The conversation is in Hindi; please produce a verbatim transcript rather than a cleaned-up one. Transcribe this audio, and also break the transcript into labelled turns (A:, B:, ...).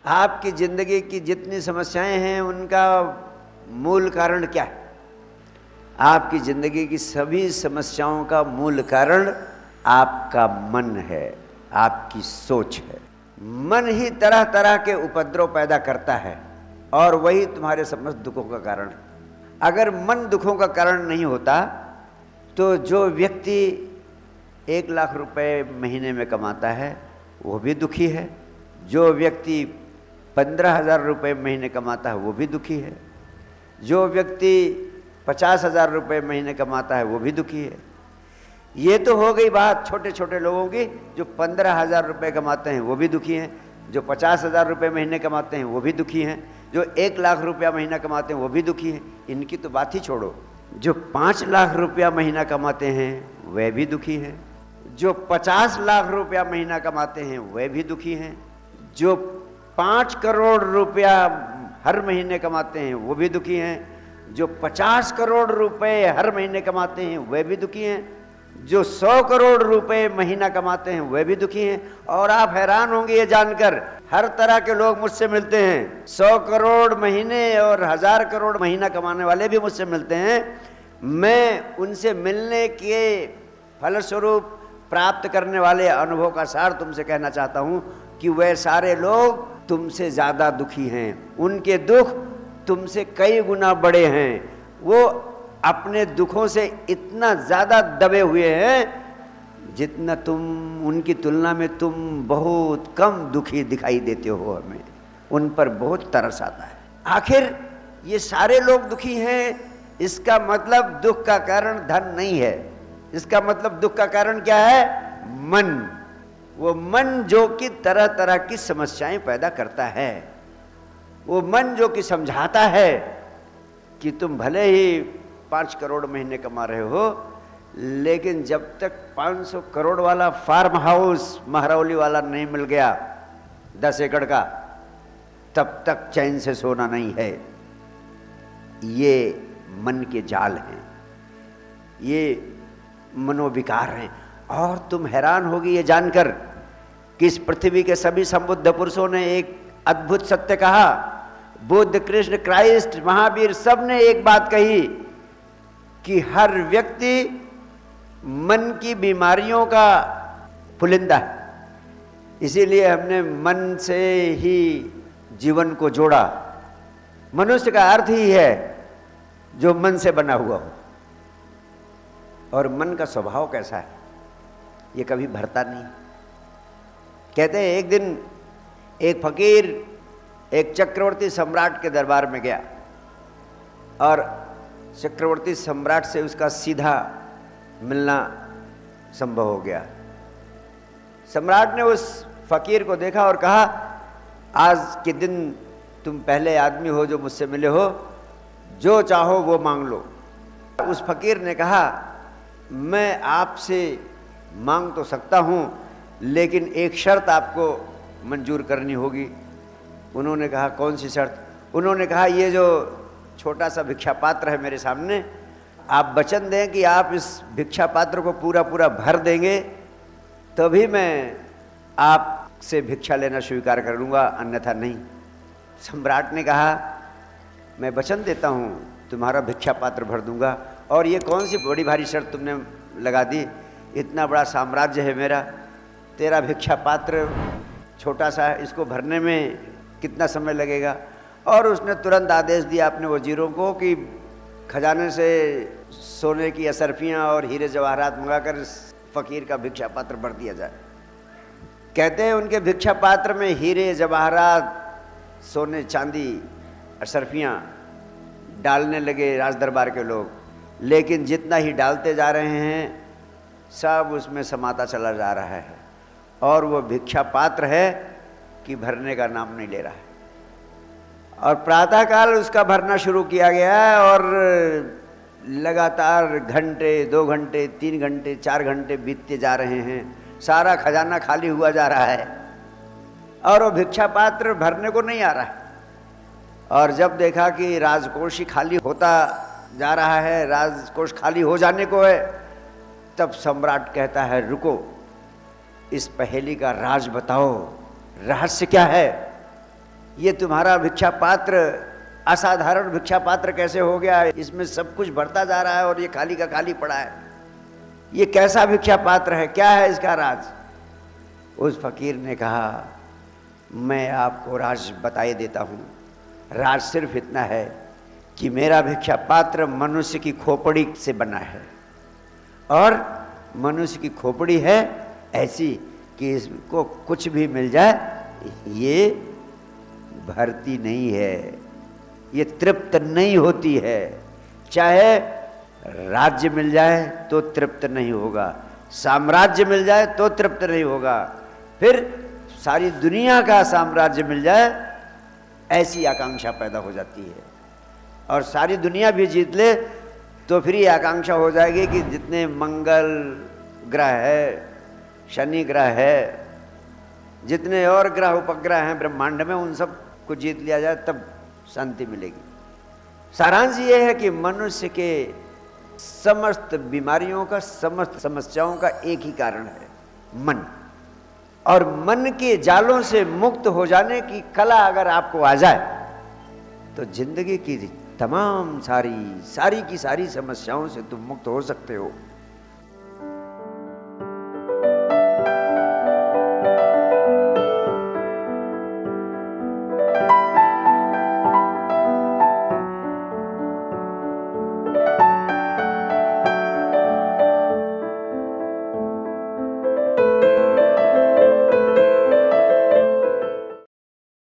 A: आपकी जिंदगी की जितनी समस्याएं हैं उनका मूल कारण क्या है? आपकी जिंदगी की सभी समस्याओं का मूल कारण आपका मन है, आपकी सोच है। मन ही तरह तरह के उपद्रव पैदा करता है और वही तुम्हारे समस्त दुखों का कारण है। अगर मन दुखों का कारण नहीं होता तो जो व्यक्ति एक लाख रुपए महीने में कमाता है वो भी दुखी है, जो व्यक्ति पंद्रह हजार रुपये महीने कमाता है वो भी दुखी है, जो व्यक्ति पचास हजार रुपये महीने कमाता है वो भी दुखी है। ये तो हो गई बात छोटे छोटे लोगों की। जो पंद्रह हजार रुपये कमाते हैं वो भी दुखी हैं, जो पचास हजार रुपये महीने कमाते हैं वो भी दुखी हैं, जो एक लाख रुपया महीना कमाते हैं वो भी दुखी हैं। इनकी तो बात ही छोड़ो। जो पाँच लाख रुपया महीना कमाते हैं वह भी दुखी हैं, जो पचास लाख रुपया महीना कमाते हैं वह भी दुखी हैं, जो पाँच करोड़ रुपया हर महीने कमाते हैं वो भी दुखी हैं, जो पचास करोड़ रुपए हर महीने कमाते हैं वह भी दुखी हैं, जो सौ करोड़ रुपए महीना कमाते हैं वह भी दुखी हैं। और आप हैरान होंगे ये जानकर, हर तरह के लोग मुझसे मिलते हैं। सौ करोड़ महीने और हजार करोड़ महीना कमाने वाले भी मुझसे मिलते हैं। मैं उनसे मिलने के फलस्वरूप प्राप्त करने वाले अनुभव का सार तुमसे कहना चाहता हूं कि वह सारे लोग तुमसे ज्यादा दुखी हैं। उनके दुख तुमसे कई गुना बड़े हैं। वो अपने दुखों से इतना ज्यादा दबे हुए हैं जितना तुम, उनकी तुलना में तुम बहुत कम दुखी दिखाई देते हो। हमें उन पर बहुत तरस आता है। आखिर ये सारे लोग दुखी हैं, इसका मतलब दुख का कारण धन नहीं है। इसका मतलब दुख का कारण क्या है? मन। वो मन जो कि तरह तरह की समस्याएं पैदा करता है, वो मन जो कि समझाता है कि तुम भले ही पाँच करोड़ महीने कमा रहे हो, लेकिन जब तक पाँच सौ करोड़ वाला फार्म हाउस महरौली वाला नहीं मिल गया दस एकड़ का, तब तक चैन से सोना नहीं है। ये मन के जाल हैं, ये मनोविकार हैं। और तुम हैरान होगी ये जानकर कि इस पृथ्वी के सभी संबुद्ध पुरुषों ने एक अद्भुत सत्य कहा। बुद्ध, कृष्ण, क्राइस्ट, महावीर, सब ने एक बात कही कि हर व्यक्ति मन की बीमारियों का पुलिंदा है। इसीलिए हमने मन से ही जीवन को जोड़ा। मनुष्य का अर्थ ही है जो मन से बना हुआ हो। और मन का स्वभाव कैसा है? ये कभी भरता नहीं। कहते हैं एक दिन एक फकीर एक चक्रवर्ती सम्राट के दरबार में गया और चक्रवर्ती सम्राट से उसका सीधा मिलना संभव हो गया। सम्राट ने उस फकीर को देखा और कहा, आज के दिन तुम पहले आदमी हो जो मुझसे मिले हो, जो चाहो वो मांग लो। उस फकीर ने कहा, मैं आपसे मांग तो सकता हूँ, लेकिन एक शर्त आपको मंजूर करनी होगी। उन्होंने कहा, कौन सी शर्त? उन्होंने कहा, ये जो छोटा सा भिक्षा पात्र है मेरे सामने, आप वचन दें कि आप इस भिक्षा पात्र को पूरा पूरा भर देंगे तभी मैं आपसे भिक्षा लेना स्वीकार कर लूँगा, अन्यथा नहीं। सम्राट ने कहा, मैं वचन देता हूँ तुम्हारा भिक्षा पात्र भर दूंगा। और ये कौन सी बड़ी भारी शर्त तुमने लगा दी? इतना बड़ा साम्राज्य है मेरा, तेरा भिक्षा पात्र छोटा सा है, इसको भरने में कितना समय लगेगा? और उसने तुरंत आदेश दिया अपने वजीरों को कि खजाने से सोने की असरफियाँ और हीरे जवाहरात मंगाकर इस फकीर का भिक्षा पात्र भर दिया जाए। कहते हैं उनके भिक्षा पात्र में हीरे जवाहरात, सोने चांदी, असरफियाँ डालने लगे राज दरबार के लोग। लेकिन जितना ही डालते जा रहे हैं सब उसमें समाता चला जा रहा है और वो भिक्षा पात्र है कि भरने का नाम नहीं ले रहा है। और प्रातःकाल उसका भरना शुरू किया गया है और लगातार घंटे, दो घंटे, तीन घंटे, चार घंटे बीतते जा रहे हैं। सारा खजाना खाली हुआ जा रहा है और वो भिक्षा पात्र भरने को नहीं आ रहा है। और जब देखा कि राजकोष ही खाली होता जा रहा है, राजकोष खाली हो जाने को है, तब सम्राट कहता है, रुको, इस पहेली का राज बताओ, रहस्य क्या है? ये तुम्हारा भिक्षा पात्र असाधारण भिक्षा पात्र कैसे हो गया, इसमें सब कुछ बढ़ता जा रहा है और ये खाली का खाली पड़ा है, ये कैसा भिक्षा पात्र है, क्या है इसका राज? उस फकीर ने कहा, मैं आपको राज बताए देता हूँ। राज सिर्फ इतना है कि मेरा भिक्षा पात्र मनुष्य की खोपड़ी से बना है, और मनुष्य की खोपड़ी है ऐसी कि इसको कुछ भी मिल जाए ये भरती नहीं है, ये तृप्त नहीं होती है। चाहे राज्य मिल जाए तो तृप्त नहीं होगा, साम्राज्य मिल जाए तो तृप्त नहीं होगा, फिर सारी दुनिया का साम्राज्य मिल जाए ऐसी आकांक्षा पैदा हो जाती है। और सारी दुनिया भी जीत ले तो फिर ये आकांक्षा हो जाएगी कि जितने मंगल ग्रह है, शनि ग्रह है, जितने और ग्रह उपग्रह हैं ब्रह्मांड में, उन सब को जीत लिया जाए तब शांति मिलेगी। सारांश ये है कि मनुष्य के समस्त बीमारियों का, समस्त समस्याओं का एक ही कारण है, मन। और मन के जालों से मुक्त हो जाने की कला अगर आपको आ जाए तो जिंदगी की तमाम सारी सारी की सारी समस्याओं से तुम मुक्त हो सकते हो।